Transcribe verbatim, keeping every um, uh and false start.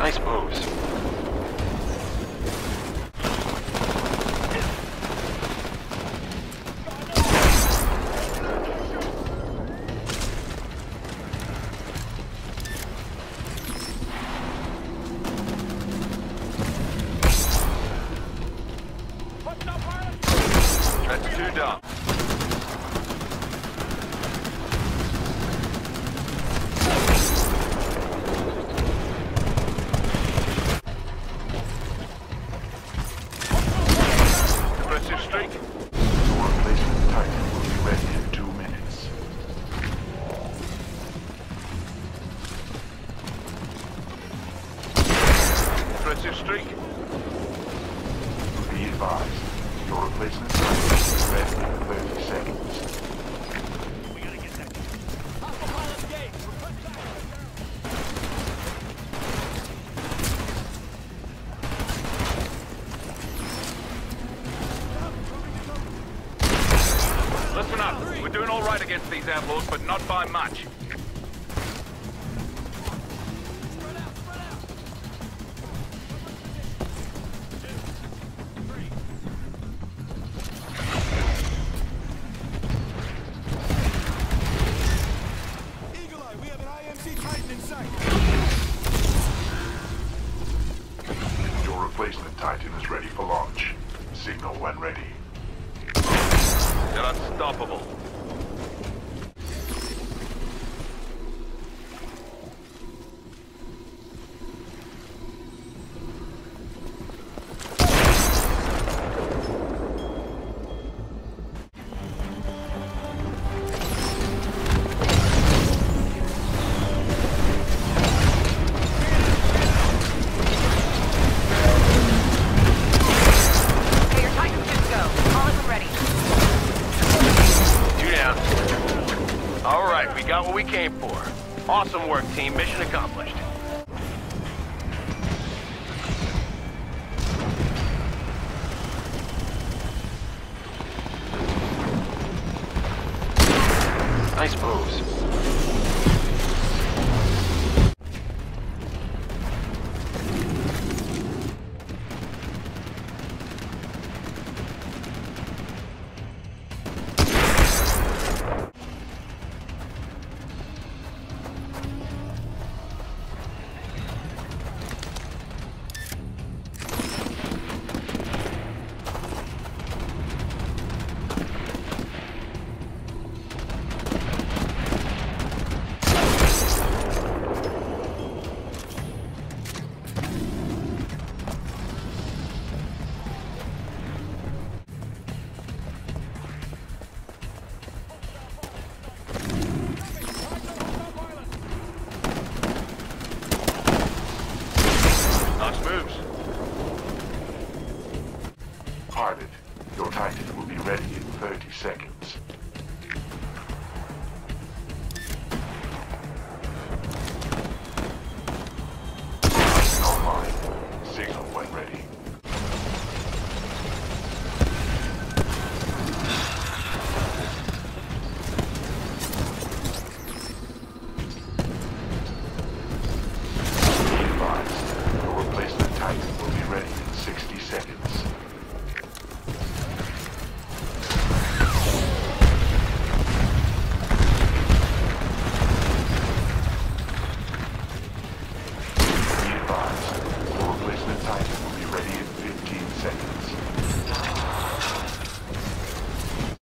Nice moves. That's two down. Aggressive streak. Your replacement Titan will be ready in two minutes. Aggressive streak. Be advised, your replacement Titan will be ready in thirty seconds. We gotta get that. Listen up. We're doing all right against these outlaws, but not by much. Your replacement Titan is ready for launch. Signal when ready. They're unstoppable. Okay, your Titan's good to go. All is ready. Two down. All right, we got what we came for. Awesome work, team. Mission accomplished. Nice moves.